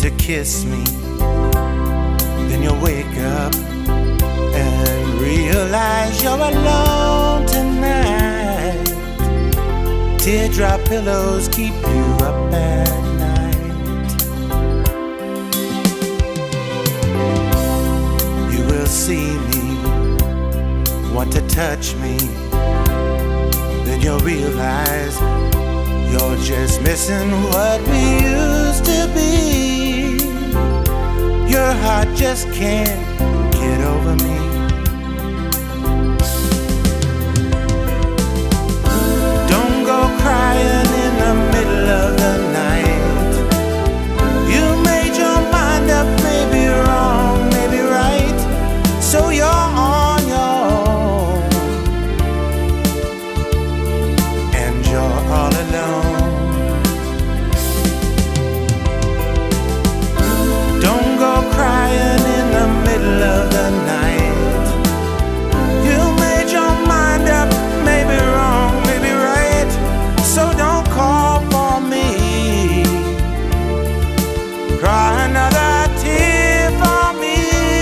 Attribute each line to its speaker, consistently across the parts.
Speaker 1: to kiss me. Then you'll wake up and realize you're alone tonight. Teardrop pillows keep you up at night. You will see me, want to touch me. Then you'll realize you're just missing what we used to be. Your heart just can't get over me. Don't go crying in the middle of the night. You made your mind up, maybe wrong, maybe right. So you're on your own, and you're all alone. Don't go crying in the middle of the night. You made your mind up, maybe wrong, maybe right. So don't call for me. Cry another tear for me.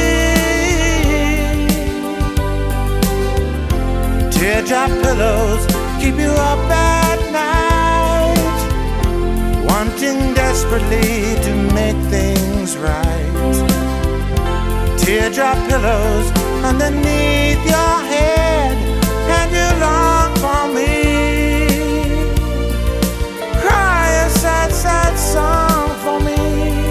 Speaker 1: Teardrop pillows keep you up at night, wanting desperately to make things right. Teardrop pillows underneath your head, and you long for me. Cry a sad, sad song for me.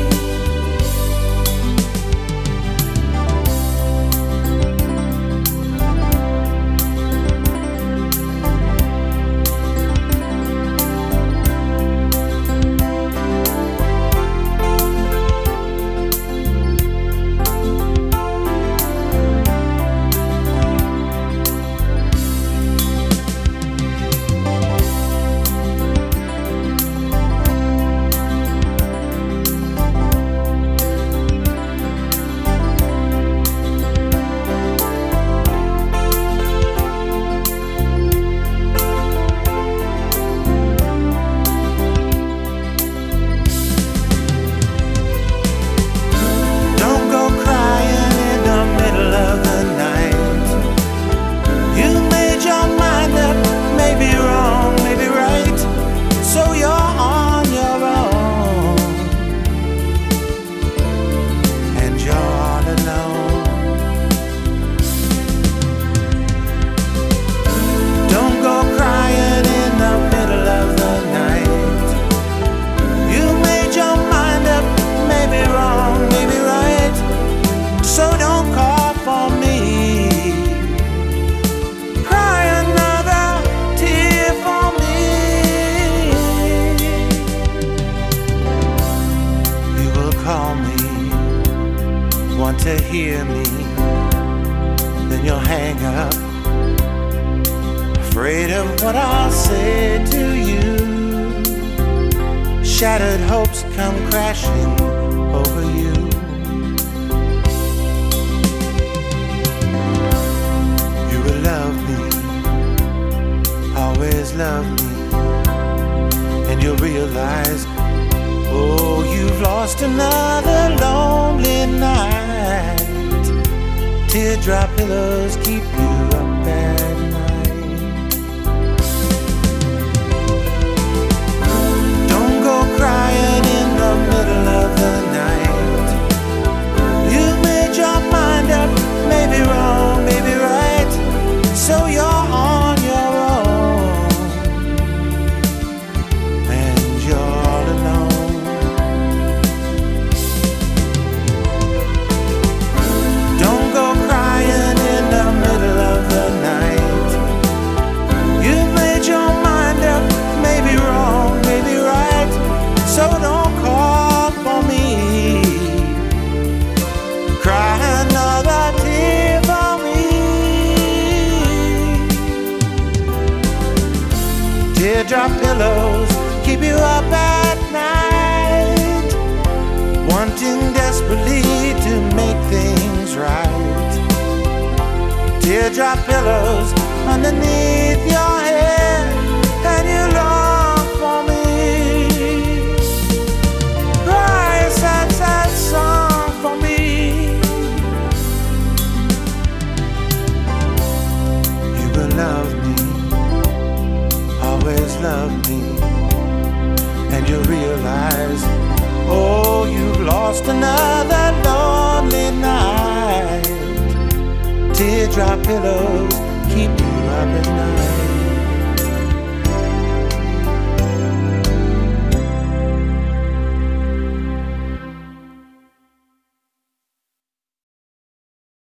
Speaker 1: Want to hear me, then you'll hang up, afraid of what I'll say to you. Shattered hopes come crashing over you. You will love me, always love me, and you'll realize, oh, you've lost another lonely night. Teardrop pillows keep you up at night. Don't go crying in the middle of the night. You made your mind up, maybe wrong, maybe right. So you're on your own, and you're all alone. Don't go crying in the middle of the night. You made your mind up, maybe wrong, maybe right. So don't call for me. Cry another tear for me. Teardrop pillows keep you up at night, wanting desperately to make things right. Teardrop pillows underneath your head, and you long for me. Cry a sad, sad love me, and you realize, oh, you've lost another lonely night. Teardrop pillows keep you up at night.